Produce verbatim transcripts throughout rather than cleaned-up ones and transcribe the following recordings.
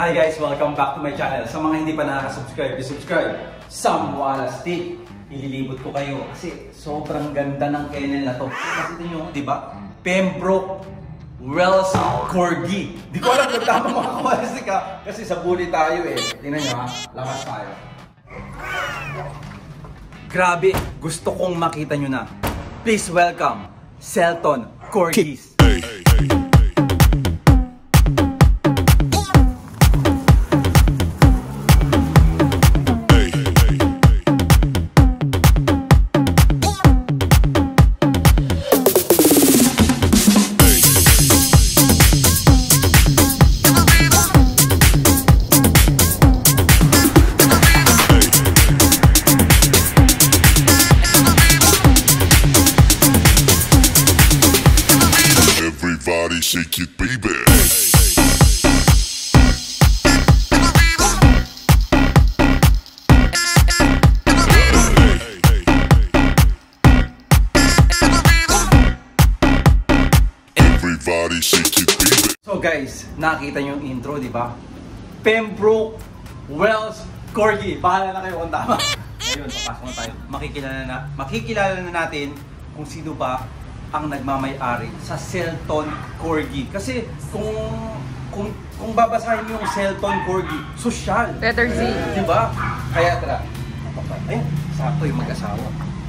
Hi guys! Welcome back to my channel. Sa mga hindi pa nakaka-subscribe, i-subscribe. Sam Wallace. Ililibot ko kayo kasi sobrang ganda ng kennel na to. Kasi ito nyo, di ba? Pembroke Welsh Corgi. Di ko alam kung tama mga kawalas ka kasi sa bully tayo eh. Tingnan nyo ha, lakas tayo. Grabe, gusto kong makita nyo na. Please welcome Shelton Corgis. Shake it, baby. Everybody shake it, baby. So guys, nakita niyo yung intro, di ba? Pembroke Welsh Corgi. Bahala na kayo kung tama. Ayun, papasok na tayo. Makikilala na, makikilala na natin kung sino ba ang nagmamay-ari sa Shelton Corgi. Kasi kung kung kung babasahin mo yung Shelton Corgi, social. Letter Z. Di ba? Kaya tara. Ayun, sakto yung mag-asawa.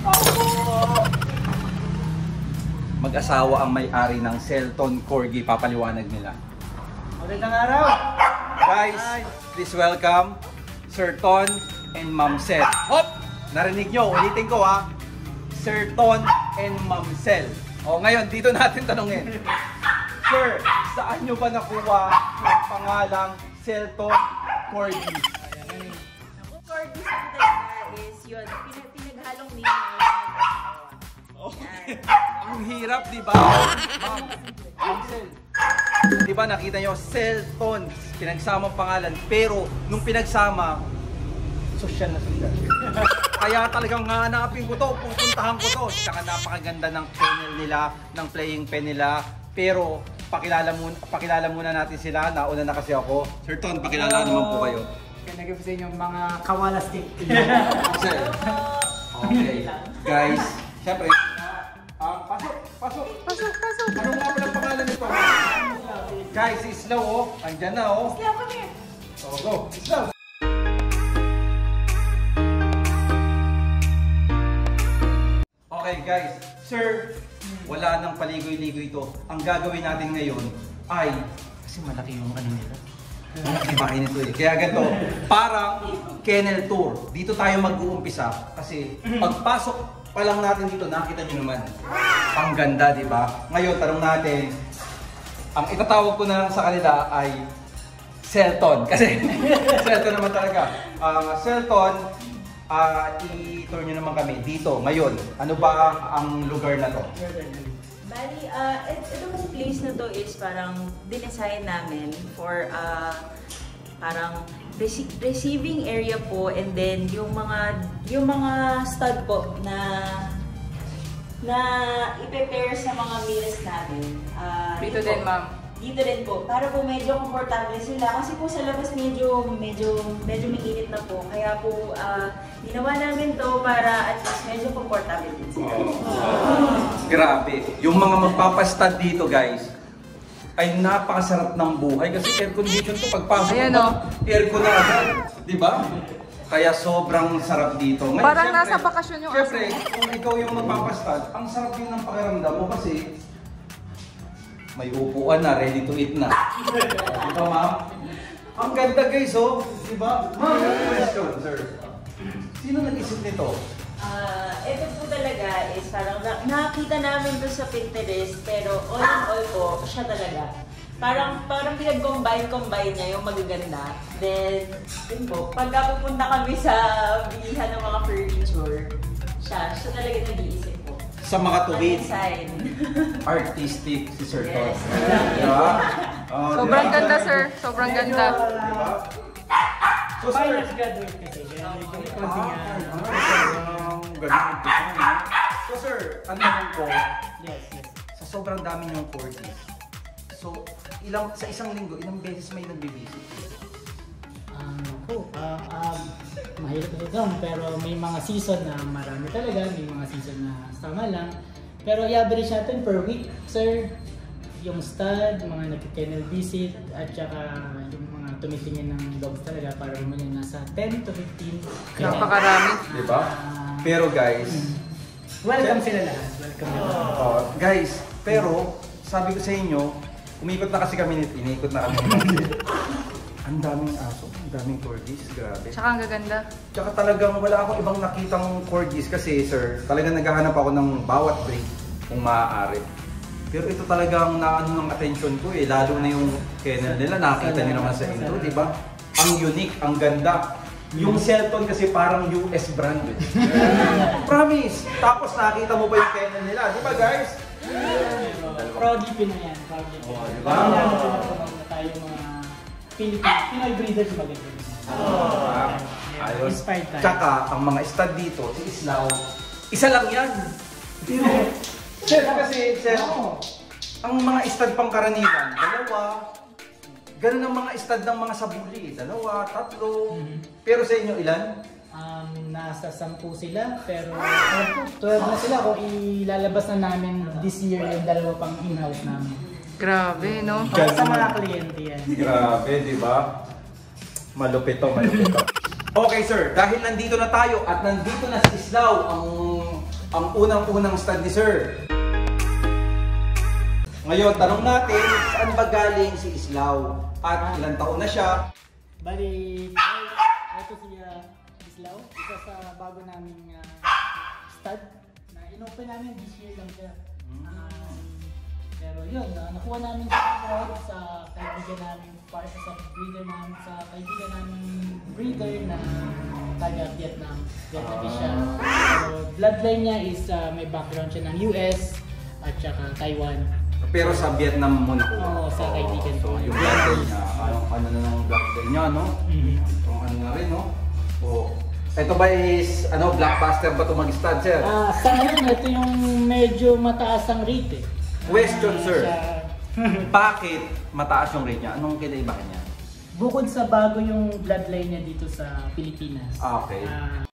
Mag-asawa ang may-ari ng Shelton Corgi. Papaliwanag nila. Magandang araw! Guys, please welcome Sir Ton and Ma'am Sel. Hop! Narinig nyo, ulitin ko ha. Sir Ton and Ma'am Sel. O ngayon, dito natin tanongin. Sir, saan nyo ba nakuha yung pangalang Shelton Corgi? Ang Corgi sa talaga is yun, pinag pinaghalong name ng Okay. Ang hirap, di ba? Ma'am, Ma'am Sel. Di ba nakita nyo, Shelton, pinagsama ang pangalan. Pero, nung pinagsama, social na social. Kaya talagang hanapin ko to, pupuntahan ko to. Tsaka napakaganda ng kennel nila, ng playing pen nila. Pero pakilala muna, pakilala muna natin sila. Nauna na kasi ako. Sir Ton, pakilala naman po kayo. Ganagay po sa inyo mga kawalastik. Okay. Guys, syempre, uh, pasok, pasok. Pasok, pasok. Ano nga pala pangalan nito? Guys, Islaw oh. Andyan na oh. Islaw kami. Oh, go. Islaw. Okay guys, sir, wala nang paligoy-ligoy ito. Ang gagawin natin ngayon ay, kasi malaki yung ano nila. Malaki bahay nito eh. Kaya ganito, parang kennel tour. Dito tayo mag-uumpisa kasi pagpasok pa lang natin dito, nakita nyo naman. Ang ganda, di ba? Ngayon, tanong natin, ang itatawag ko na lang sa kanila ay Shelton. Kasi Shelton naman talaga. Uh, Shelton, Uh, i-tour nyo naman kami dito, ngayon. Ano ba ang lugar na to? Bali, uh, itong place na to is parang dinesign namin for uh, parang rece receiving area po, and then yung mga yung mga stud po na na i-prepare sa mga meals namin. Uh, Dito din, ma'am. Dito din po, para po medyo komportable sila kasi po sa labas medyo medyo medyo mainit na po, kaya po uh, ginawa namin to para at least medyo komportable din sila. Oh. Grabe, yung mga magpapastad dito guys ay napakasarap ng buhay kasi air condition to, pagpasok Ayan, mo, oh. aircon na agad, di ba? Kaya sobrang sarap dito. Ngayon, Parang syempre, nasa bakasyon yung syempre, kung ikaw yung magpapastad, ang sarap din ng pakiramdam mo kasi may upuan na, ready to eat na. Diba, ma'am? Ang ganda guys, oh. Diba? Ma'am, question, sir. Sino nag-isip nito? Uh, ito po talaga is parang na nakita namin to sa Pinterest, pero all in all po, siya talaga. Parang parang pinag-combine-combine niya yung magaganda. Then, yun po, pagka pupunta kami sa bilihan ng mga furniture, siya, siya talaga nag-iisip po. Sa mga tuwid. Design. Artistic si Sir Ton. Yes. Diba? Oh, Sobrang diba? ganda, sir. Sobrang ganda. Diba? So, sir, Finance graduate kasi. Kaya medyo konti nga. Ganun. So, sir, ang tanong ko, Yes, yes. sa sobrang dami niyong courses, so, ilang, sa isang linggo, ilang beses may nagbibisit? Ako, ah, um, mahirap ito doon, pero may mga season na marami talaga, may mga season na sama lang. Pero i-average natin per week, sir, yung stud, mga nag-kennel visit, at saka yung mga tumitingin ng dogs talaga para bumili nasa ten to fifteen. Napakarami. Di ba? Pero guys, Welcome sila lahat. Welcome sila. oh, guys, pero sabi ko sa inyo, umikot na kasi kami, iniikot na kami. Ang daming aso, ang daming corgis, grabe. Tsaka ang gaganda. Tsaka talagang wala akong ibang nakitang corgis kasi sir, talagang naghahanap ako ng bawat breed kung maaari. Pero ito talagang naano ng attention ko eh, lalo na yung kennel nila, nakita niyo naman sa intro, di ba? Ang unique, ang ganda. Yung Shelton kasi parang U S brand eh. Promise! Tapos nakita mo ba yung kennel nila, di ba guys? Froggy Pinoy yan, Froggy Pinoy. Oh, di ba? Kailangan sila na tayo mga Philippine, Pinoy breeders maganda. Ah, ayos. Inspired tayo. Tsaka ang mga stud dito, si Islao, isa lang yan. Pero, sir, kasi, sir, ang mga stud pangkaraniwan, dalawa. Ganun ang mga stud ng mga sabuli, dalawa, tatlo. Pero sa inyo, ilan? Um, nasa sampu sila, pero twelve na sila kung ilalabas na namin this year yung dalawa pang in-house namin. Grabe, no? Para sa mga kliyente yan. Grabe, di ba? Malupit to, malupit to. Okay sir, dahil nandito na tayo at nandito na si Islao, ang, ang unang-unang stud ni sir. Ngayon, tanong natin, saan ba galing si Islao? At ilang taon na siya? Bali, ito si uh, Islao, isa sa bago naming uh, stud na in-open namin this year lang siya. Um, pero yun, uh, nakuha namin sa abroad sa kaibigan namin, para sa breeder namin, sa kaibigan namin breeder na taga Vietnam, Vietnamese siya. So, bloodline niya is uh, may background siya ng U S at saka Taiwan. Pero sa Vietnam mo nakuha. Oo, sa kaibigan ko. So, yung bloodline niya, anong ano na ng bloodline niya, no? Mhm. Yung ano na rin, no? Oh. Ito ba is, ano, blockbuster ba ito mag-stud, sir? Ah, sa ngayon, ito yung medyo mataas ang rate eh. Question, Ah, sir. sa- Bakit mataas yung rate niya? Anong kinaibahan niya? Bukod sa bago yung bloodline niya dito sa Pilipinas. Ah, okay. Ah,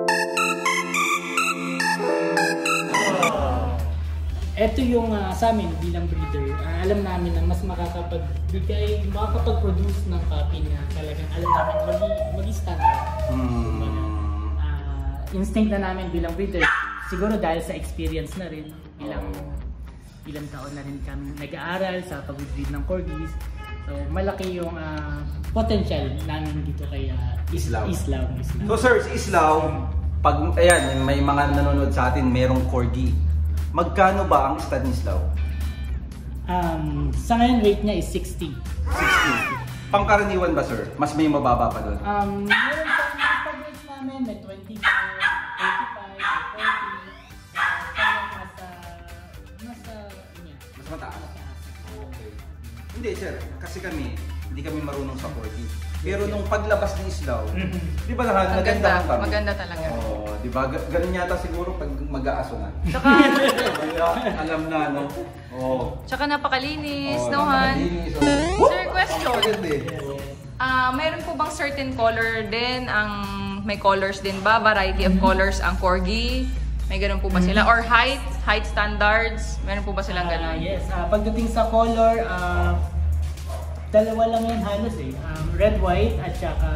ito yung ah, sa amin bilang breeder. Ah, alam namin na mas makakapagbigay, makakapag-produce ng puppy na talagang alam namin mag-standard. Hmm. Ah, instinct na namin bilang breeder. Siguro dahil sa experience na rin, ilang ilang taon na rin kami nag-aaral sa pag-breed ng corgis. So malaki yung ah, potential namin dito kay ah, Islao. Islao. Islao. So sir, si Islao, pag, ayan, may mga nanonood sa atin, merong corgi. Magkano ba ang stud ni Islao? Um, sa ngayon rate niya is sixty. sixty. Pangkaraniwan ba sir? Mas may mababa pa doon? Um, meron sa mga pag-rate namin, may twenty-five, thirty-five, forty. Kaya mas, uh, mas, uh, niya. Mas mataas? Okay. Hindi sir, kasi kami, hindi kami marunong sa corgi. Pero nung paglabas ni Islao, di ba lahat Ang maganda ganda, ang kami? maganda talaga. Oo, di ba? Ga- Ganun yata siguro pag mag-aaso na. Tsaka, Kaya alam na, no? Oo. tsaka napakalinis, Oo, no Han? napakalinis, oo. Sir, question. Maganda eh. Ah, mayroon po bang certain color din ang may colors din ba? Variety of colors ang corgi? May ganun po ba sila? Or height? Height standards? Meron po ba silang Ah, ganun? yes, ah, pagdating sa color, ah, dalawa lang yan halos eh. Um, red, white, at saka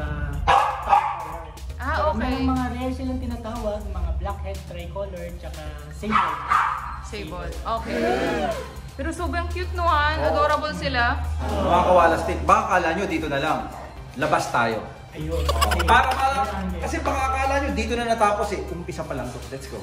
Ah, okay. may mga rare silang tinatawag, mga blackhead, tricolor, tsaka sable. Sable. Okay. Pero sobrang cute no Han? Adorable sila. Mga kawalastik, baka akala nyo dito na lang. Labas tayo. Ayun. Para para kasi baka akala nyo dito na natapos eh. Umpisa pa lang to. Let's go.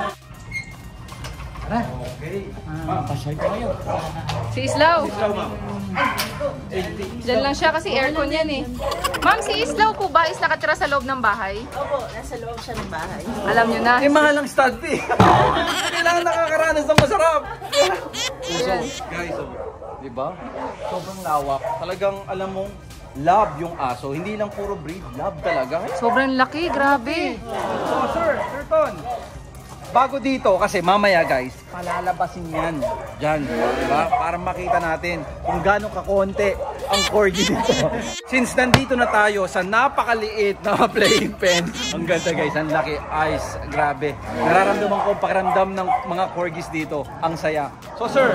Tara. Okay. Ah, pasyal ko kayo. Si Islao. Islaw, ma'am. Diyan lang siya kasi aircon yan eh. Ma'am, si Islao po ba is nakatira sa loob ng bahay? Opo, nasa loob siya ng bahay. Alam nyo na. Eh, mahal ang stud fee. Kailangan nakakaranas ng masarap. So, guys, so, di ba? Sobrang lawak. Talagang alam mong love yung aso. Hindi lang puro breed, love talaga. Sobrang laki, grabe. So, sir, sir Ton. bago dito, kasi mamaya guys, palalabasin yan. Diyan, diba? Para makita natin kung gaano kakonti ang corgi dito. Since nandito na tayo sa napakaliit na playing pen, ang ganda guys, ang laki, eyes, grabe. Nararamdaman ko ang pakiramdam ng mga corgis dito, ang saya. So sir,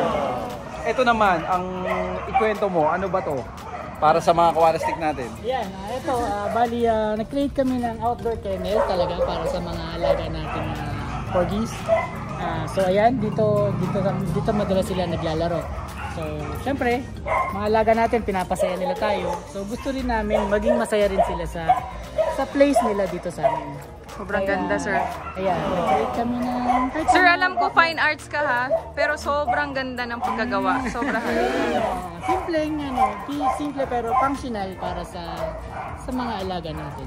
ito naman, ang ikwento mo, ano ba to? Para sa mga koala stick natin. Yan, uh, ito, uh, bali, uh, nag-create kami ng outdoor kennel talaga para sa mga alaga natin na uh, corgis. Uh, so ayan, dito, dito, dito madalas sila naglalaro. So, syempre, mga alaga natin, pinapasaya nila tayo. So, gusto rin namin maging masaya rin sila sa sa place nila dito sa amin. Sobrang Kaya, ganda, sir. Ayan, nag-create kami ng... Sir, alam ko fine arts ka ha, pero sobrang ganda ng pagkagawa. Sobrang Uh, simpleng, ano, di- simple pero functional para sa sa mga alaga natin.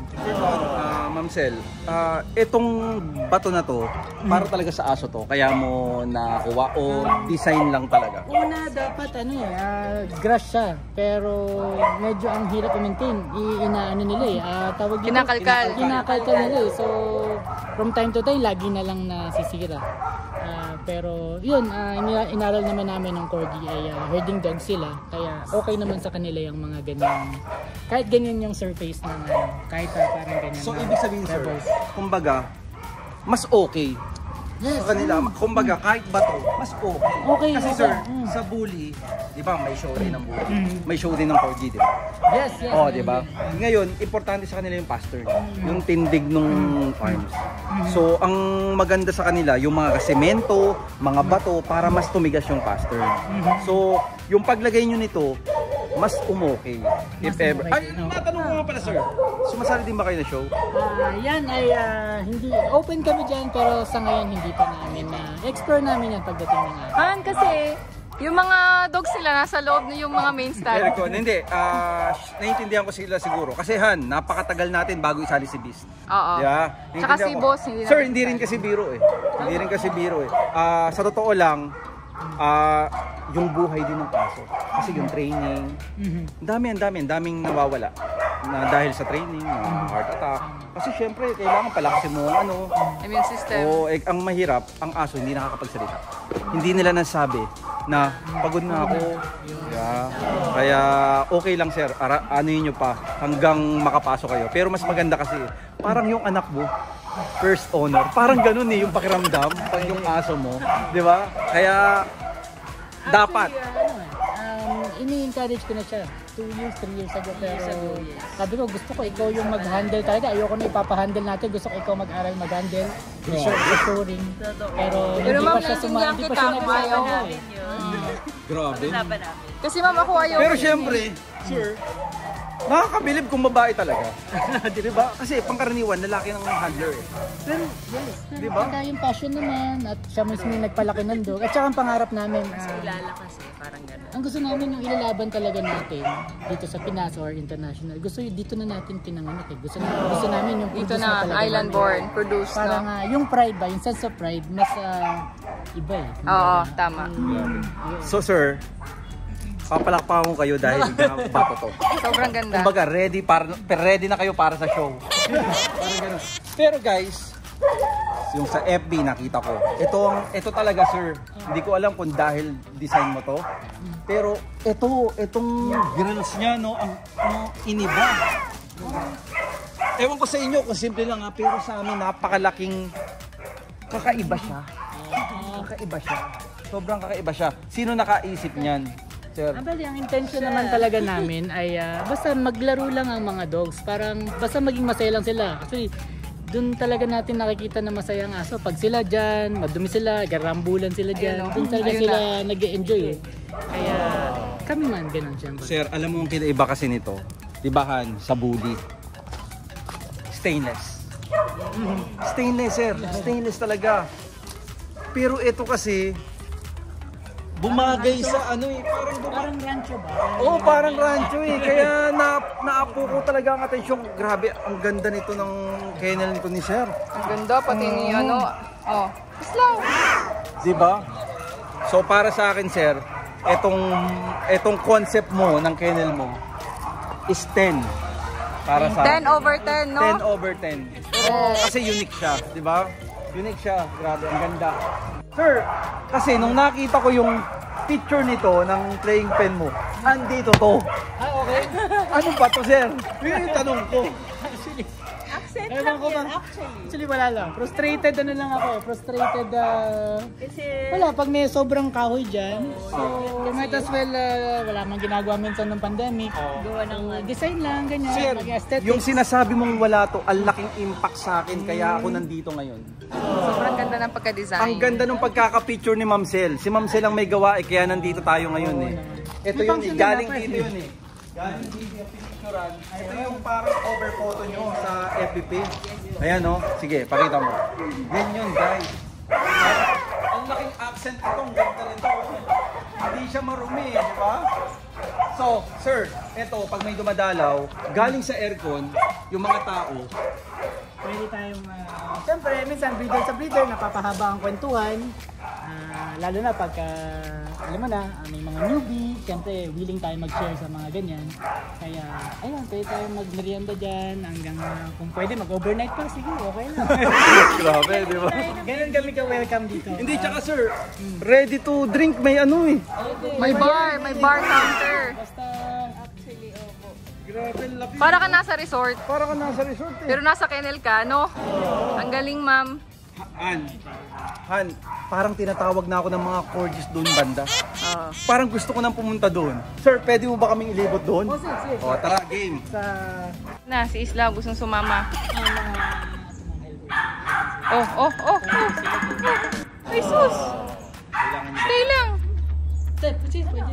Uh, Ma'am Sel, uh, itong bato na to, para talaga sa aso to, kaya mo nakuha o design lang talaga? Una, dapat ano eh, ah, grass siya. Pero medyo ang hirap i-maintain. I-inaano nila eh. Ah, tawag dito, Kinakalkal. Kinakalkal nila eh. So, from time to time, lagi na lang nasisira. Ah, pero yun, ah, ina- inaral naman namin ng corgi ay ah, herding dog sila. Kaya okay naman sa kanila yung mga ganyan. Kahit ganyan yung surface ng ano, kahit ah, parang ganyan. So, na ibig sabihin sir, pebbles. kumbaga, mas okay Yes. sa kanila. Kumbaga, kahit bato, mas okay. Okay, Kasi okay. sir, Mm. sa bully, di ba, may show din ng bully. Mm. May show din ng corgi, di ba? Yes, yes. Oh, di ba? Ngayon, importante sa kanila yung pattern, yung tindig nung arms. So, ang maganda sa kanila, yung mga semento, mga bato, para mas tumigas yung pattern. So, yung paglagay nyo nito, mas umokay. If Mas ever. umokay, Ay, no? matanong ko nga pala, sir. Sumasali din ba kayo na show? Ah, yan ay ah, hindi open kami diyan pero sa ngayon hindi pa namin na explore namin yan pagdating ng araw. Han, kasi yung mga dogs nila nasa loob na yung mga main stand. Aircon. Hindi, ah, naiintindihan ko sila siguro. Kasi Han, napakatagal natin bago isali si Beast. Oo. Yeah. Tsaka Naiintindihan si ko. Boss, hindi Sir, natin hindi rin isali. kasi biro eh. Hindi rin kasi biro eh. Ah, sa totoo lang, ah, yung buhay din ng aso. Kasi yung training, ang dami, ang dami, ang daming nawawala. Na dahil sa training, na heart attack. Kasi syempre, kailangan palakasin mo ang ano. Immune system. O, eh, ang mahirap, ang aso hindi nakakapagsalita. Hindi nila nasabi na pagod na ako. Yeah. Kaya okay lang sir, Ara, ano yun nyo pa hanggang makapasok kayo. Pero mas maganda kasi, parang yung anak mo, first honor. Parang ganun eh, yung pakiramdam pag yung aso mo. Di ba? Kaya, dapat. Actually, ano, um, ini-encourage ko na siya two years, three years ago pero sabi ko gusto ko ikaw yung mag-handle talaga. Ayoko na ipapahandle natin. Gusto ko ikaw mag-aral mag-handle. Sure, assuring. Pero, Pero hindi ma'am, pa siya suma, naiintindihan hindi pa kita, siya ayaw nagsasawa ko. eh. Grabe. Laban namin. Kasi ma'am, ako ayaw. Pero ko yun syempre, eh. sir, nakakabilib kung babae talaga. Di ba? Kasi pangkaraniwan, lalaki ng handler eh. Pero yes, pero Di ba? pagka yung passion naman at siya mismo yung nagpalaki ng dog. At saka ang pangarap namin, ah, Kilala kasi, parang gano'n. ang gusto namin yung ilalaban talaga natin dito sa Pinas or international. Gusto yung dito na natin pinanganak eh. Gusto, gusto namin yung Dito produce na, talaga island namin. born, produce, Parang no? ah, yung pride ba, yung sense of pride, mas ah, iba eh. Oo, tama. So sir, papalakpakan ko kayo dahil bato to. Sobrang ganda. Kumbaga, ready, para, ready na kayo para sa show. Parang ganun. Pero guys, yung sa F B nakita ko, ito, ang, ito talaga sir, hindi ko alam kung dahil design mo to, pero ito, itong grills niya, no, ang, ang iniba. Ewan ko sa inyo kung simple lang ha, pero sa amin napakalaking kakaiba siya. Kakaiba siya. Sobrang kakaiba siya. Sino nakaisip niyan, sir? Abali, ang intention naman talaga namin ay ah, basta maglaro lang ang mga dogs. Parang basta maging masaya lang sila. Actually, doon talaga natin nakikita na masaya ang aso. Pag sila dyan, madumi sila, garambulan sila dyan. Ayun, oh. Doon talaga Ayun sila nag-e-enjoy eh. Kaya kami man, ganun siyempre. Sir, alam mo ang kinaiba kasi nito, dibahan sa bully. Stainless. Stainless, sir. Stainless talaga. Pero ito kasi, bumagay sa ano eh, parang bumagay. Parang rancho ba? Oo, parang rancho eh. Kaya na, naapo ko talaga ang atensyon. Grabe, ang ganda nito ng kennel nito ni sir. Ang ganda, pati ni ano. Oh, slow. Diba? So para sa akin sir, etong, etong concept mo ng kennel mo is ten. Para sa ten over ten, no? ten over ten. Pero kasi unique siya, di ba? Unique siya. Grabe, ang ganda. Sir, kasi nung nakita ko yung picture nito ng playing pen mo, andito to. Ah, okay. Ano ba to, sir? Yun yung tanong ko. Actually, Accent Ewan lang ko yan, ba? actually. Actually wala lang. Frustrated ano lang ako. Frustrated ah, Kasi, wala pag may sobrang kahoy dyan. So might as well ah, wala mang ginagawa minsan ng pandemic. gawa ng So, design lang ganyan. Sir, maging aesthetic. yung sinasabi mong wala to, ang laking impact sa akin, kaya ako nandito ngayon. Sobrang ganda ng pagka-design. Ang ganda ng pagkaka-picture ni Ma'am Sel. Si Ma'am Sel ang may gawa, eh, kaya nandito tayo ngayon eh. Ito May yun eh, function galing na dapat dito eh. yun eh. Galing dito yung picturean. Ito yung parang cover photo nyo sa F B page. Ayan o, sige, pakita mo. Yan yun guys. Ang laking accent ito, ang ganda nito. Hindi siya marumi eh, di ba? So, sir, ito, pag may dumadalaw, galing sa aircon, yung mga tao, Pwede tayong, uh, siyempre, minsan breeder sa breeder, napapahaba ang kwentuhan. Ah, lalo na pagka, alam mo na, ah, may mga newbie, siyempre, willing tayo mag-share sa mga ganyan. Kaya, ayun, pwede tayong mag-merienda dyan, hanggang uh, kung pwede, mag-overnight pa, sige, okay lang. grabe, di ba? Ganun kami ka-welcome dito. Hindi, tsaka sir, ready to drink, may ano eh. May bar, may bar counter. Basta, actually, opo. Grabe, laki. Para ka nasa resort. Para ka nasa resort eh. Pero nasa kennel ka, no? Ang galing, ma'am. Han, Han, parang tinatawag na ako ng mga corgis doon banda. Oo. Parang gusto ko nang pumunta doon. Sir, pwede mo ba kaming ilibot doon? oh, sige, sige. O, tara, game. Sa, Na, si Isla, gustong sumama. uh, mga, Oh, oh, oh, oh. Ay, sus! Kailangan niyo. Stay lang. Step, pwede na.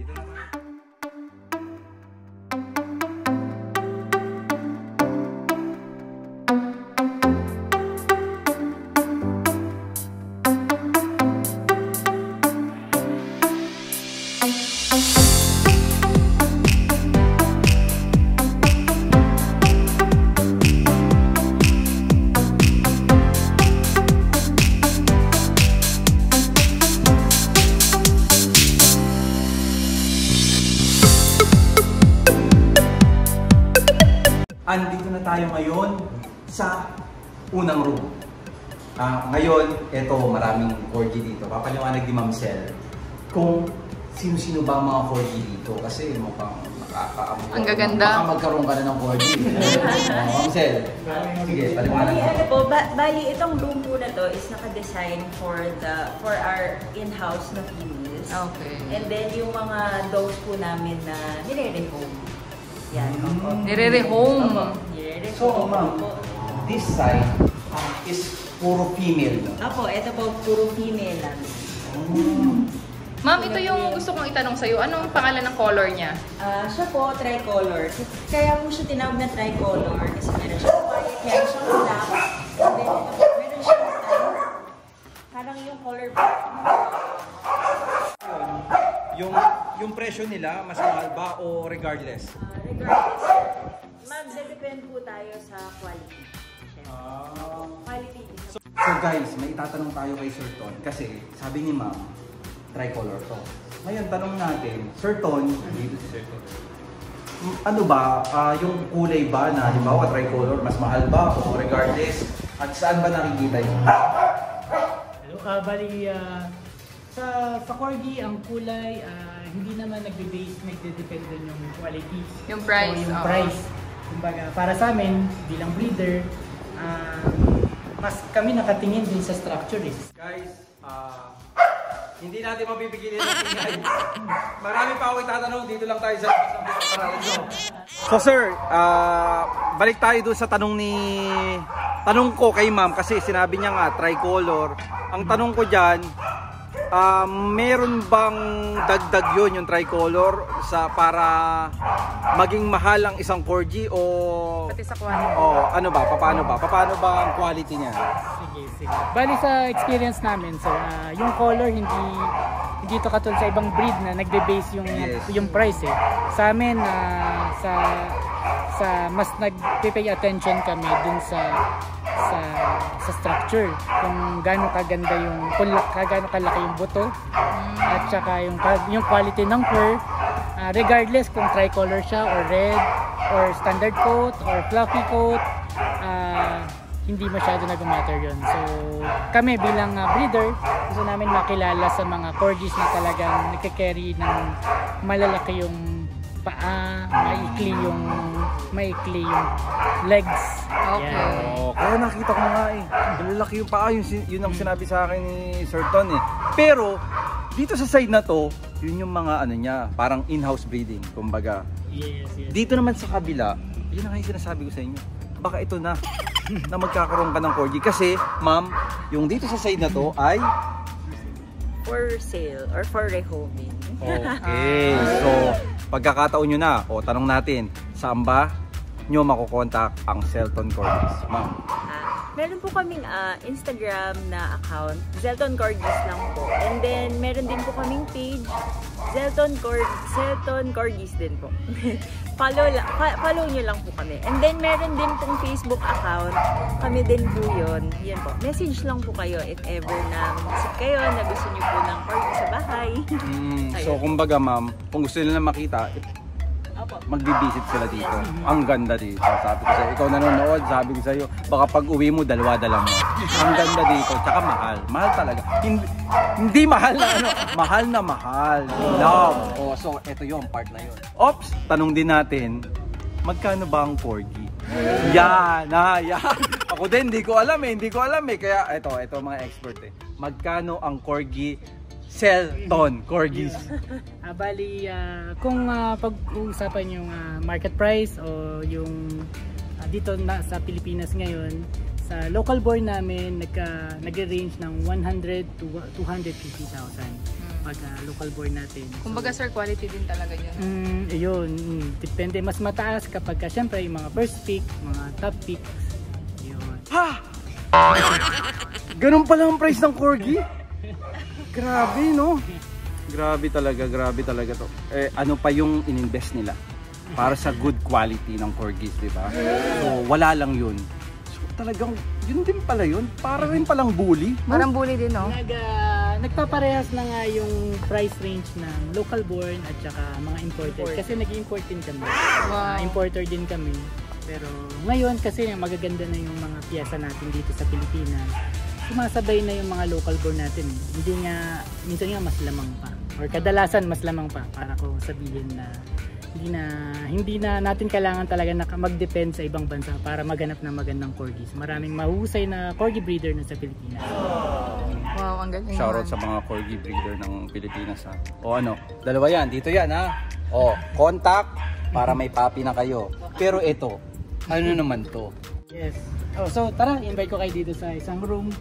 Andito na tayo ngayon sa unang room. Ah, ngayon, eto, maraming corgi dito. Papaliwanag ni Ma'am Sel kung sino-sino ba ang mga corgi dito. Kasi mukhang nakakaamoy. Ang gaganda. Baka magkaroon ka na ng corgi. Ah, Ma'am Sel, sige, paliwanag Bali, mo. ano po, ba, bali itong room po na to is naka-design for the for our in-house na females. Okay. And then yung mga dogs po namin na nire-rehome. Yan, opo. Nire-rehome. Opo, nire-rehome. So, ma'am, this side um, is puro female. No? Opo, ito po puro female namin. Ma'am, ito yung gusto kong itanong sa'yo. Anong pangalan ng color niya? Ah, siya po tricolor. Kaya po siya tinawag na tricolor kasi meron siyang white, meron siyang black, and then ito po, meron siyang tan. Parang yung color black. Yung yung presyo nila, mas mahal ba o regardless? Ah, regardless, sir, ma'am, depend po tayo sa quality. Ah. Quality is So, so guys, may itatanong tayo kay Sir Ton kasi sabi ni Ma'am, tricolor to. Ngayon, tanong natin, Sir Ton, dito si Sir Ton. Mm, ano ba, ah, yung kulay ba na, halimbawa, tricolor, mas mahal ba o regardless? At saan ba nakikita yun? Hello, ah, bali, ah, sa, sa corgi, ang kulay, ah, hindi naman nagbe-base, nagde-depend dun yung quality. Yung price, O yung oo. price. Kumbaga, para sa amin, bilang breeder, ah, mas kami nakatingin din sa structure eh. Guys, ah, hindi natin mapipigilin ng ingay. Marami pa ako itatanong, dito lang tayo sa Paraiso. So sir, ah, balik tayo doon sa tanong ni tanong ko kay Ma'am kasi sinabi niya nga tricolor. Ang tanong ko diyan, ah, meron bang dagdag 'yon yung tricolor sa para maging mahal ang isang corgi o Pati sa quality. o ano ba, paano ba? Paano ba ang quality niya? Sige, sige. Bali sa experience namin, sir, ah, yung color hindi hindi to katulad sa ibang breed na nagbe-base yung Yes. yung price eh. Sa amin ah, sa sa mas nagpe-pay attention kami dun sa sa sa structure, kung gaano kaganda yung kung la- gaano kalaki yung buto at saka yung yung quality ng fur, ah, regardless kung tricolor siya or red or standard coat or fluffy coat, ah hindi masyado nag-matter yun. So kami bilang uh, breeder, gusto namin makilala sa mga corgis na talagang nagka-carry ng malalaki yung paa, maikli yung maikli yung legs. Okay. Yan. Oh, kaya nakita ko nga eh. Malalaki yung paa, yun, yun ang sinabi sa akin ni Sir Ton eh. Pero dito sa side na to, yun yung mga ano niya, parang in-house breeding, kumbaga. Yes, yes. Dito naman sa kabila, yun ang yung sinasabi ko sa inyo. Baka ito na, na magkakaroon ka ng corgi. Kasi, ma'am, yung dito sa side na to ay... For sale or for rehoming. Okay. So, pagkakataon nyo na, o tanong natin, saan ba nyo makukontak ang Zelton Corgis, ma'am? Ah, meron po kaming ah, Instagram na account, Zelton Corgis lang po. And then, meron din po kaming page, Zelton, Cor Zelton Corgis din po. follow, la fa follow nyo lang po kami. And then, meron din pong Facebook account. Kami din po yun. Yan po. Message lang po kayo if ever na mag-isip kayo na gusto nyo po ng corgi sa bahay. Mm, so, Ayun. kumbaga, ma'am, kung gusto nila makita, magbibisit sila dito. Ang ganda dito. Sabi ko sa'yo, ikaw nanonood, sabi ko sa'yo, baka pag uwi mo, dalawa-dala mo. Ang ganda dito. Tsaka mahal. Mahal talaga. Hindi, hindi mahal na ano, mahal na mahal. Love. Oh, so, ito yung part na yun. Ops, tanong din natin, magkano ba ang corgi? Yan, ha, yan. Ako din, hindi ko alam eh, hindi ko alam eh. Kaya, ito, ito mga expert eh. Magkano ang corgi Zelton Corgis? Ah, bali, ah, kung ah, pag-uusapan yung ah, market price o yung ah, dito na sa Pilipinas ngayon, sa local born namin nagka nag-range ng one hundred to two hundred fifty thousand pag ah, local born natin. Kumbaga sir, quality din talaga yun. Mm, ayun, mm, depende, mas mataas kapag ka, syempre yung mga first pick, mga top picks. Yun. Ha! Ganun pala ang price ng corgi? Grabe, no? Grabe talaga, grabe talaga to. Eh, ano pa yung ininvest nila para sa good quality ng corgis, di ba? So, wala lang yun. So, talagang, yun din pala yun. Para rin palang bully. No? Parang bully din, no? Nag, ah, nagpaparehas na nga yung price range ng local born at saka mga imported. Kasi nag-import din kami. Wow. Ah, importer din kami. Pero ngayon kasi magaganda na yung mga piyesa natin dito sa Pilipinas. Sumasabay na yung mga local born natin. Hindi nga, minsan nga mas lamang pa. Or kadalasan mas lamang pa para ko sabihin na hindi na hindi na natin kailangan talaga na mag-depend sa ibang bansa para maghanap ng magandang corgis. Maraming mahusay na corgi breeder na sa Pilipinas. Wow, ang galing Shoutout naman. sa mga corgi breeder ng Pilipinas, ha. O ano, dalawa yan, dito yan, ha. O, contact para may papi na kayo. Pero ito, ano naman to? Yes. Oh, so tara, invite ko kayo dito sa isang room.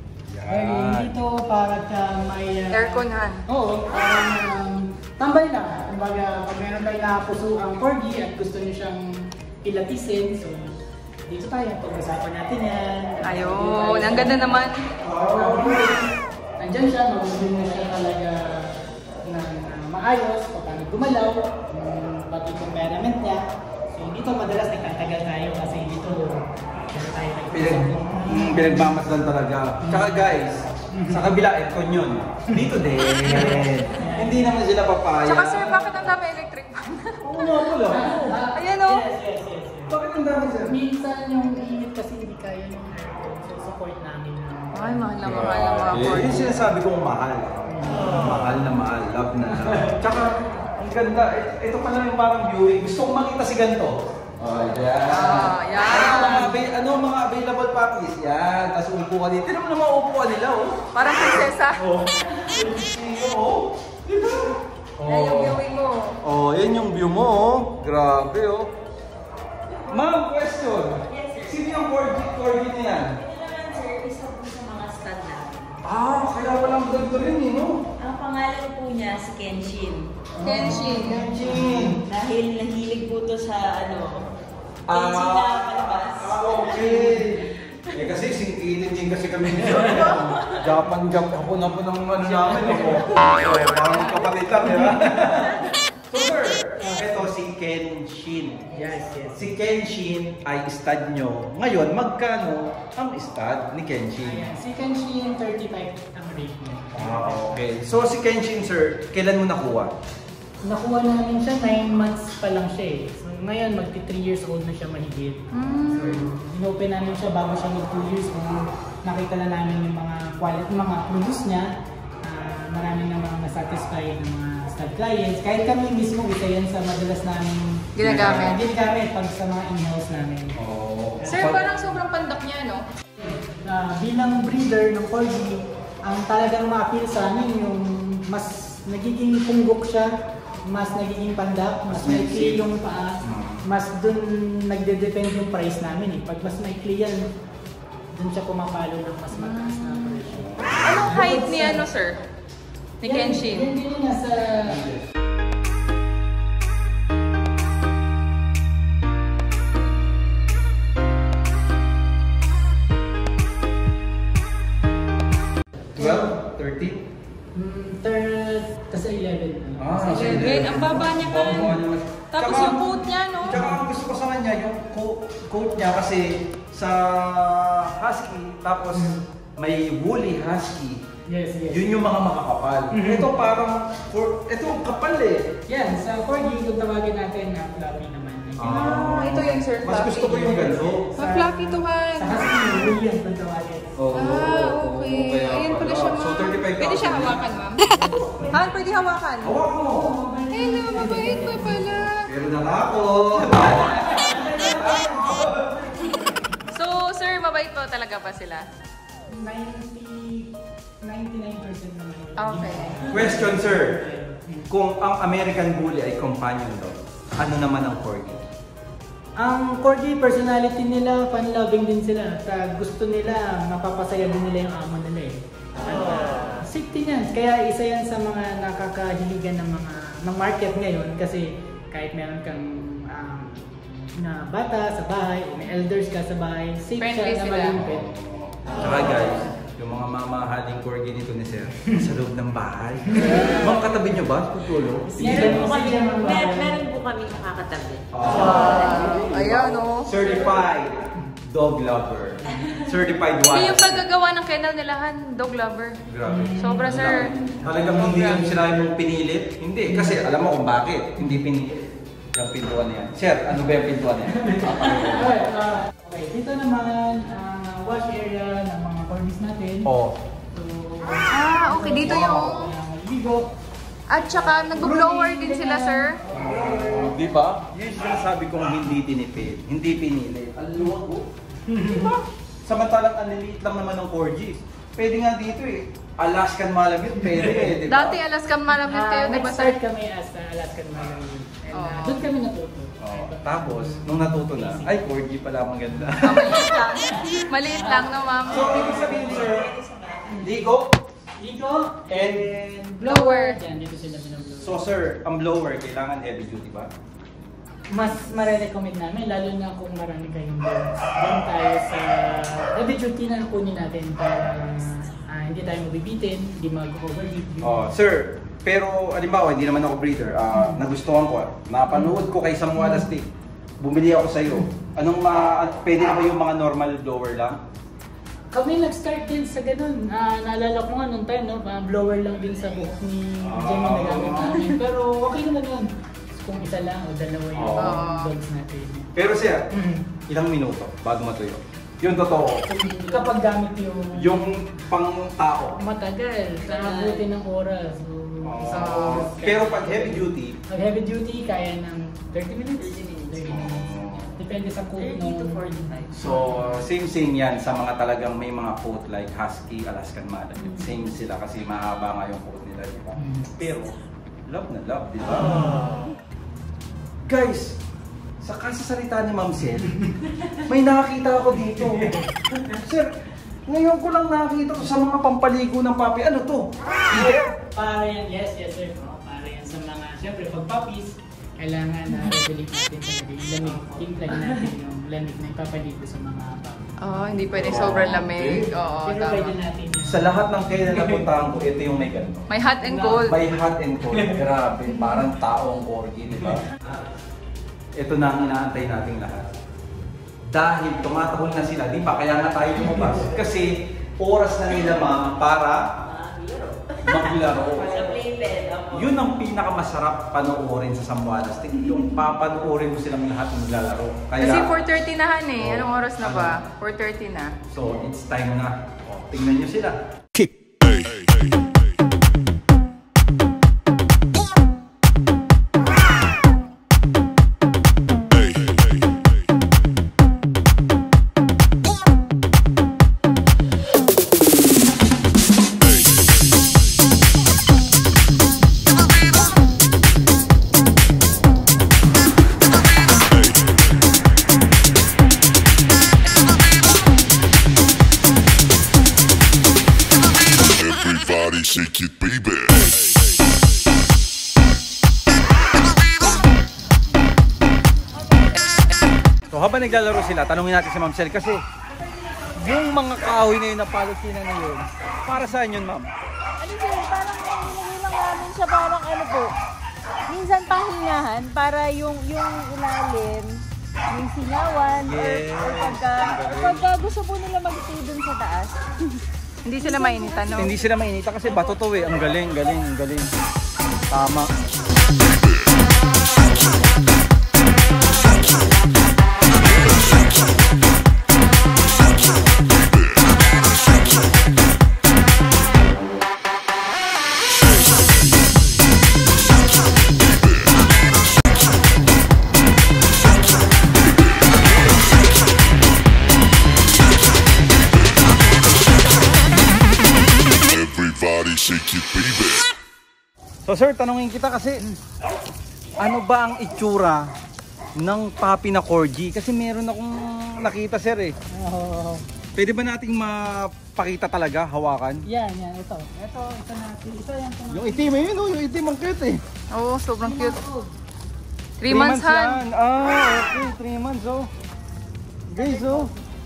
Dahil dito para ka may uh, Airconhan. Oo, parang um, tambay lang. Kumbaga, pag meron tayo nakapuso ang corgi at gusto niyo siyang pilatisin, so dito tayo, pag-usapan natin yan. Ayun, ang ganda naman. Oo, nandyan siya, magustuhin na siya talaga ng uh, maayos, paano gumalaw, yung pati temperament niya. So dito madalas nagtatagal tayo kasi dito dito tayo Pinag, mm, pinagmamasdan talaga. Tsaka guys, sa kabila, aircon yun. Dito din. Hindi naman sila papaya. Tsaka sir, bakit ang dami electric fan? Oo nga pala. Ayan o. Yes, yes, yes. Bakit ang dami sir? Minsan yung init kasi hindi kaya yung aircon, so support namin yung Ay, mahal na mahal ang mga Eh, corgi. yung sinasabi kong mahal. Mahal na mahal. Love na love. Tsaka, ang ganda. Eh, Ito pala yung parang viewing. Gusto kong makita si ganito. Oh, yan. Ah, yan. Ano mga, avail- ano mga available puppies? Yan. Tapos upo ka dito. Tignan mo naman upuan nila, oh. Parang prinsesa. Oh. Oh. Diba? Yan yung viewing mo. Oh, yan yung view mo, oh. Grabe, oh. Ma'am, question. Sino yung corgi, corgi na yan? Ito naman sir, isa po sa mga stud namin. Ah, kaya palang ganito rin, eh, no? Ang pangalan po niya si Kenshin. Kenshin. Kenshin. Dahil nahilig po to sa ano, Ah, Kenshin na palabas. Ah, okay. Eh kasi singkilin din kasi kami dito. Japan Jap ako na po ng ano namin. Ako. Parang kapatid lang, di ba? So sir, ito si Kenshin. Yes, yes. Si Kenshin ay stud nyo. Ngayon, magkano ang stud ni Kenshin? Ayan, si Kenshin thirty-five ang rate niya. Ah, okay. So si Kenshin sir, kailan mo nakuha? nakuha namin siya, nine months pa lang siya eh. So ngayon, magti three years old na siya mahigit. Mm. So, inopen namin siya bago siya mag two years. Kung nakita na namin yung mga quality, mga produce niya, uh, marami na mga nasatisfied ng mga stud clients. Kahit kami mismo, isa yan sa madalas namin Ginagamit. ginagamit pag sa mga in-house namin. Oh. Sir, parang sobrang pandak niya, no? Uh, bilang breeder ng Corgi, ang talagang ma-appeal sa amin yung mas nagiging punggok siya, mas nagiging pandak, mas maikli yung paa, mas dun nagde-depend yung price namin eh. Pag mas maikli yan, dun siya pumapalo ng mas mataas na presyo. Anong height ni ano, sir? Ni Kenshin? Yan din yung nasa... twelve? thirteen? Mm, third, tas eleven. Ah, Kasi eleven. Ang baba niya pa. Baba niya mas- Tapos Tsaka- yung coat niya, no? Tsaka ang gusto ko sa kanya, yung co- coat niya kasi sa husky, tapos may woolly husky. Yes, yes. Yun yung mga makakapal. Mhm. Ito parang, for, ito kapal eh. Yan, sa Corgi, kung tawagin natin na fluffy naman. Ah, ito yung sir, Mas gusto ko yung ganito. Ah, fluffy to, Han. Sa husky, woolly yan kung tawagin. Oo, Ah, okay. kaya Ayan pala pala. siya, ma'am. So, thirty-five thousand. Pwede siya hawakan, ma'am? Han, pwede hawakan. Hawak mo! Hello, mabait pa pala. Pero natakot! So, sir, mabait po talaga ba sila? ninety, ninety-nine percent naman. Okay. Question, sir. Kung ang American Bully ay companion dog, ano naman ang Corgi? Ang Corgi, personality nila, fun-loving din sila. Sa gusto nila, mapapasaya din nila yung amo nila eh. At uh, safety niyan. Kaya isa yan sa mga nakakahiligan ng mga ng market ngayon kasi kahit meron kang um, na bata sa bahay, o may elders ka sa bahay, safe Friendly siya na sila. malimpit. Tsaka guys, yung mga mamahaling Corgi nito ni Sir, sa loob ng bahay. Mga katabi nyo ba? Tutulong? Meron po kami, Sila mga- mer meron po kami nakakatabi. Ah. Ayan, no? Certified dog lover. Certified Hindi yung wife. paggagawa ng kennel nila, Han, dog lover. Grabe. Sobra, sir. Talagang hindi yung sinabi mong pinilit? Hindi. Kasi alam mo kung bakit. Hindi pinilit. Yung pintuan na yan. Sir, ano ba yung pintuan na yan? Okay, uh, okay, dito naman ang wash area ng mga Corgis natin. Oo. So, Ah, okay. Dito yung... ligo. At saka, nag-blower din sila, sir. Di ba? Yun yung sinasabi kong hindi tinipid. Hindi pinilit. Ang luwag ko. Di ba? Samantalang ang liliit lang naman ng Corgis. Pwede nga dito eh. Alaskan Malamute, pwede eh. Di ba? Dati, Alaskan Malamute kayo, Ah, di ba, sir? nag-start kami as uh, Alaskan Malamute. And uh, Oo. doon kami natuto. Oh, tapos, nung natuto na, ay, Corgi pala maganda. Ah, maliit lang. Maliit lang, no, ma'am? So, ibig sabihin, sir, ligo, Ligo and Blower. Yan, dito sila binablow. so, sir, ang blower, kailangan heavy duty ba? Mas mare-recommend namin, lalo na kung marami kayong dogs. Doon tayo sa heavy duty na kunin natin para ah, hindi tayo mabibitin, hindi mag-overheat. Oh, sir, pero halimbawa, hindi naman ako breeder. Ah, nagustuhan ko, napanood ko kay Sam Wallace, bumili ako sa iyo. Anong ma pwede na ba yung mga normal blower lang? Kami nag-start din sa ganun. Ah, naalala ko nga nung time, no? Parang blower lang din sa buhok ni Jemmy na gamit namin. Pero okay naman yun. Kung isa lang o dalawa yung Oo. dogs natin. Pero sir, Mhm. ilang minuto bago matuyo? Yung totoo, Kapag gamit yung, yung pang tao. matagal, nakabuti ng oras. So, isang Ah, oras. pero pag heavy duty, Pag heavy duty, kaya ng thirty minutes. thirty minutes. Depende sa coat thirty to forty-five. so same same yan sa mga talagang may mga coat like Husky, Alaskan Malamute. Same sila kasi mahaba nga yung coat nila, di ba? Pero love na love, di ba? Guys, sa kasasalita ni Ma'am Sel, may nakakita ako dito. Sir, ngayon ko lang nakakita to sa mga pampaligo ng papi. Ano to? Para yan, yes, yes sir. Oh, para yan sa mga, syempre pag puppies, kailangan na regulate natin talaga yung lamig. Timplag natin yung lamig na ipapaligo sa mga puppies. Oh, hindi pwede sobrang lamig. Oo, Pero tama. pwede natin yun. Sa lahat ng kailan napuntahan ko, ito yung may ganito. May hot and cold. May hot and cold. Grabe, parang taong corgi, di ba? Ito na ang inaantay nating lahat. Dahil tumatahol na sila, di ba? Kaya nga tayo lumabas. Kasi oras na nila, ma'am, para maglaro. Sa playpen, opo. yun ang pinakamasarap panoorin sa Zambales. Yung papanoorin mo silang lahat ng naglalaro. Kaya, Kasi four thirty na han eh. Oh, Anong oras na ano? ba? four thirty na. So, it's time na. O, tingnan nyo sila. Kick. Hey, hey, hey. Everybody shake it, baby. So, habang naglalaro sila, tanungin natin si Ma'am Sel kasi yung mga kahoy na yun na palusina na yun, para saan yun, Ma'am? Ano sir, parang nilagay lang namin siya parang ano po, minsan pahingahan para yung yung ilalim, yung singawan, Yes. or, or pagka, or pagka gusto po nila mag-stay dun sa taas. Hindi sila mainitan, no? Hindi sila mainita kasi bato to eh. Ang galing, galing, ang galing. Tama. Everybody shake it, baby. So sir, tanungin kita kasi ano ba ang itsura ng papi na corgi? Kasi meron akong nakita sir eh. Oh, Pwede ba nating mapakita talaga, hawakan? yan, yan. Ito. Ito, ito natin. Ito yan. Ito Yung itim eh, yun oh, yung itim ang cute eh. Oo, sobrang cute. Oh, three months han. yan. Ah, okay, three months oh. Guys oh.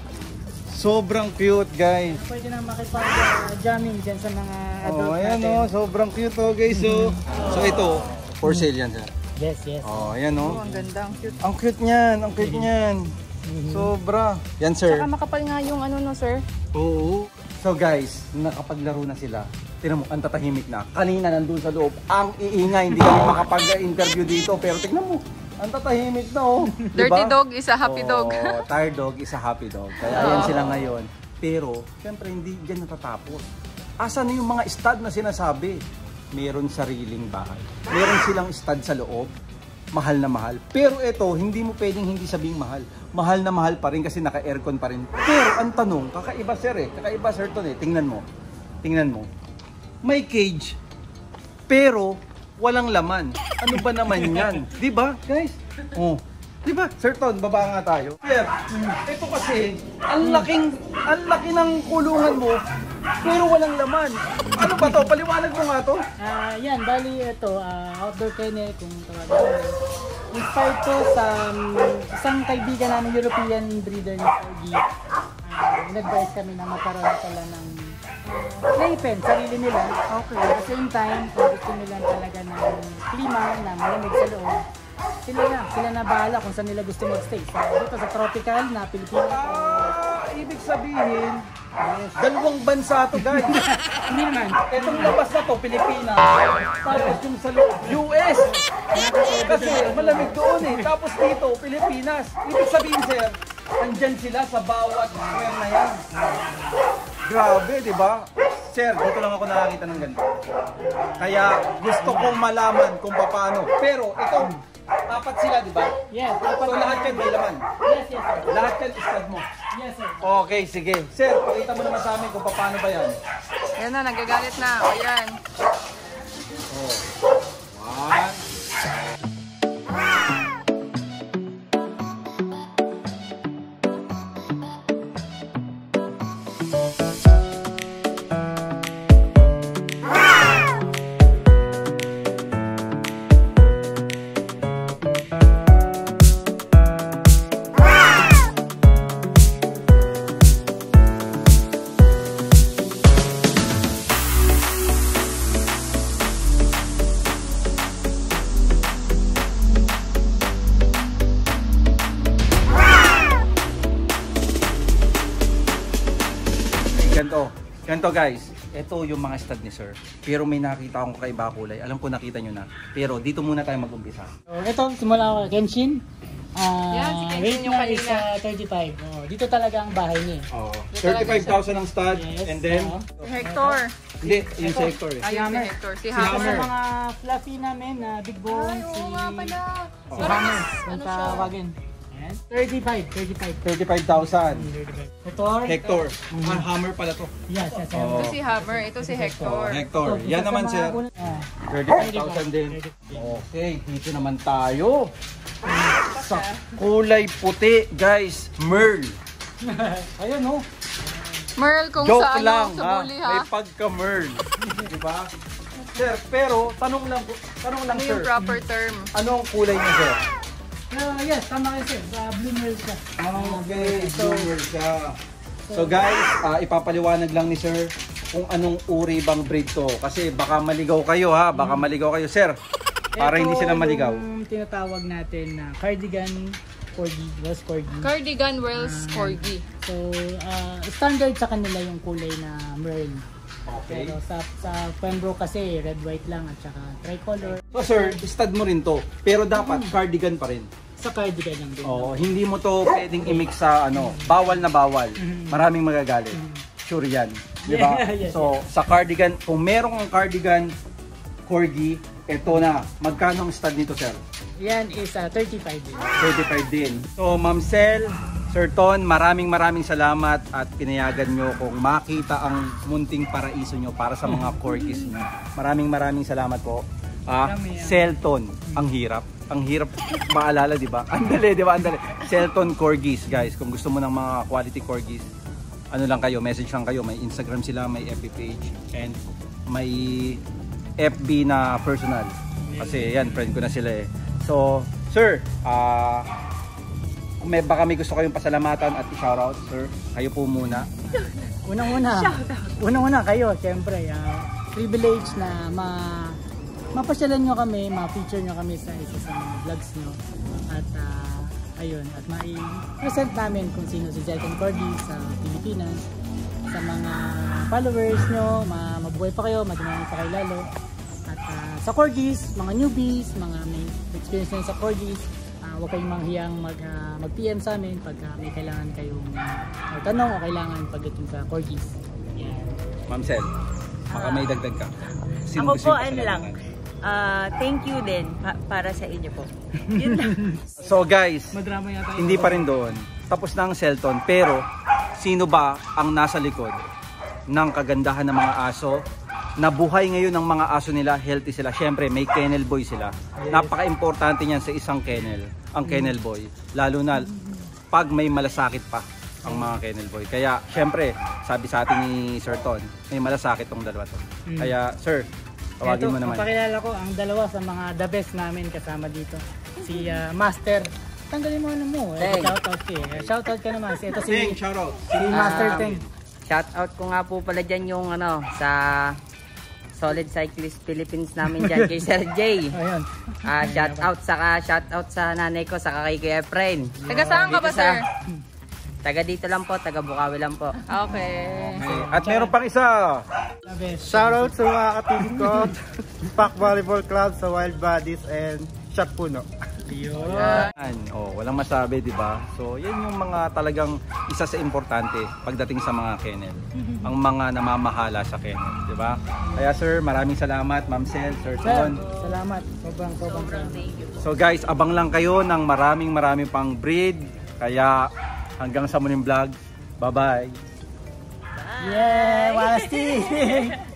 Sobrang cute guys. pwede na makipag-jamming dyan sa mga adult Oh, ayan natin. oh, sobrang cute oh guys oh. So ito, for sale yan sir. Yes, yes. Oh, ayan Oo, oh. ang ganda, ang cute. Ang cute niyan, ang cute niyan. Sobra. Yan sir. Saka makapal nga yung ano no, sir. Oo. So guys, nakapaglaro na sila. Tingnan mo, ang tatahimik na. Kanina nandun sa loob, ang iingay, hindi kami makapag-interview dito. Pero tingnan mo, ang tatahimik na oh. Dirty dog is a happy dog. Oh, tired dog is a happy dog. Kaya ayan sila ngayon. Pero, syempre hindi dyan natatapos. Asa na yung mga stud na sinasabi? Meron sariling bahay. Meron silang stud sa loob. Mahal na mahal. Pero ito, hindi mo pwedeng hindi sabing mahal. Mahal na mahal pa rin kasi naka-aircon pa rin. Pero ang tanong, kakaiba sir eh. Kakaiba sir to eh. Tingnan mo. Tingnan mo. May cage. Pero walang laman. Ano ba naman yan? Di ba guys? Oh. Di ba? Sir Ton, baba nga tayo. Sir, ito kasi, ang laking, ang laki ng kulungan mo, pero walang laman. Ano ba to? Paliwanag mo nga to. Ah, yan, bali ito, ah, outdoor kennel kung tawagin. Inspired to sa um, isang kaibigan namin, European breeder ni Corgi. Ah, in-advise kami na magkaroon pala ng uh, playpen, sarili nila. Okay. At the same time, kung gusto nila talaga ng klima na malamig sa loob, sila na, sila na bahala kung saan nila gusto mag-stay. So, dito sa tropical na Pilipinas. Ah, ibig sabihin, dalawang bansa to guys. Hindi naman. Itong labas na to, Pilipinas. Tapos yung sa loob, U S. Kasi malamig doon eh. Tapos dito, Pilipinas. Ibig sabihin sir, andyan sila sa bawat square na yan. Grabe, di ba? Sir, dito lang ako nakakita ng ganito. Kaya gusto kong malaman kung paano. Pero ito, apat sila, di ba? Yes. So lahat yan may laman. Yes, yes, sir. Lahat yan stud mo. Yes, sir. Okay, sige. Sir, pakita mo naman sa amin kung paano ba yan. Ayan na, nagagalit na. O yan. One. Ganto. Ganto guys. ito yung mga stud ni sir. Pero may nakita akong kakaiba kulay. Alam ko nakita nyo na. Pero dito muna tayo mag-umpisa. So, ito, simula ako, Kenshin. Ah, Yan, si Kenshin rate yung niya is kanina. ah, thirty-five. Oh, dito talaga ang bahay niya. eh. Oh, thirty-five thousand ang stud. Yes, And then, oo. Hector. hindi, yung si Hector eh. Ayun si Hector. Si Si Ito Hammer. sa mga fluffy namin na big bone, Ay, si, oo nga pala. si Parang, Hammer, ano yung siya? tawagin. Ayan, thirty-five, thirty-five. thirty-five thousand. Hector. Hector. Ah, Hammer pala to. Yes, yes, yes. Oo. Ito si Hammer. Ito si Hector. Hector. Ito, Yan isa sa naman mga sir. una- ah, thirty-five thousand din. Okay, dito naman tayo. Sa kulay puti, guys. Merl. Ayun, oh. Merl kung Joke sa ano, lang, sa ha? bully May ha. pagka-Merl. Diba? Sir, pero tanong lang, tanong lang Ano sir. yung proper term? Ano ang kulay niya, sir? Ah, yes, tama kayo sir. Sa blue merl siya. Okay, blue Merl siya. So guys, ah, ipapaliwanag lang ni sir kung anong uri bang breed to. Kasi baka maligaw kayo ha, baka maligaw kayo. Sir, para hindi sila maligaw. Yung tinatawag natin na cardigan corgi, Welsh corgi. Cardigan Wells Corgi. So, ah, standard sa kanila yung kulay na merl. Okay. Pero sa sa Pembroke kasi red white lang at saka tricolor. So sir, stud mo rin to. Pero dapat cardigan pa rin. Sa cardigan lang din. Oo, hindi mo to pwedeng i-mix sa ano, bawal na bawal. Maraming magagalit. Sure yan. Di ba? Yeah, yes, So, sa cardigan, kung merong ang cardigan corgi, eto na. Magkano ang stud nito, sir? Yan is ah, thirty-five din. thirty-five din. So, Ma'am Sel, Sir Ton, maraming maraming salamat at pinayagan nyo kung makita ang munting paraiso nyo para sa mga corgis nyo. Maraming maraming salamat po. Ah, Kami, ah. Selton, ang hirap. Ang hirap maalala, di ba? Andali, di ba? Andali. Selton Corgis, guys. Kung gusto mo ng mga quality corgis, ano lang kayo, message lang kayo. May Instagram sila, may F B page, and may F B na personal. Kasi yan, friend ko na sila eh. So, sir, ah, kung may, baka may gusto kayong pasalamatan at i-shoutout, sir, kayo po muna. Unang-una, unang-una kayo, siyempre, ah, privilege na ma mapasyalan nyo kami, ma-feature nyo kami sa isa sa mga vlogs nyo. At ah, ayun, at mai-present namin kung sino si Zelton Corgi sa Pilipinas. Sa mga followers nyo, ma mabuhay pa kayo, madami pa kayo lalo. At ah, sa Corgis, mga newbies, mga may experience na sa Corgis, uh, huwag kayong manghiyang mag, uh, mag-P M sa amin pag uh, may kailangan kayong uh, tanong o kailangan pagdating sa Corgis. Yan. Ma'am Sel, baka may dagdag ka. Sino Ako gusto po, yung ano lang, pasalamatan? ah, thank you din pa- para sa inyo po. Yun lang. So guys, Madrama yata yun. hindi pa rin doon. Tapos na ang Selton, pero sino ba ang nasa likod ng kagandahan ng mga aso? Nabuhay ngayon ng mga aso nila, healthy sila. Syempre, may kennel boy sila. Napaka-importante niyan sa isang kennel, ang kennel boy. Lalo na pag may malasakit pa ang mga kennel boy. Kaya, syempre, sabi sa atin ni Sir Ton, may malasakit tong dalawa to. Kaya, sir, tawagin mo naman. Papakilala ko ang dalawa sa mga the best namin kasama dito. Si ah, Master. Tanggalin mo ano mo. Eh, Teng. shoutout ka eh. Shoutout ka naman. Si, ito si, Teng, shoutout. si Master Um, Teng. Shout out ko nga po pala dyan yung ano, sa Solid Cyclist Philippines namin dyan kay Sir J. Ayun. Ah, shout out saka shout out sa nanay ko saka kay Kuya Efren. Taga saan ka ba, Dito sa- sir? Taga dito lang po, taga Bukawi lang po. Okay. At meron pang isa. The best. Shoutout sa mga katibig ko, Pack Volleyball Club sa Wild Buddies and Shot Puno. Yun. Yan. Oh, walang masabi, di ba? So, yan yung mga talagang isa sa importante pagdating sa mga kennel. Ang mga namamahala sa kennel, di ba? Kaya sir, maraming salamat, Ma'am Sel, Sir Sir, Ton. salamat. Sobrang, sobrang Sobrang salamat. thank you po. So guys, abang lang kayo ng maraming maraming pang breed. Kaya hanggang sa muling vlog. Bye-bye. Yeah, Wasti!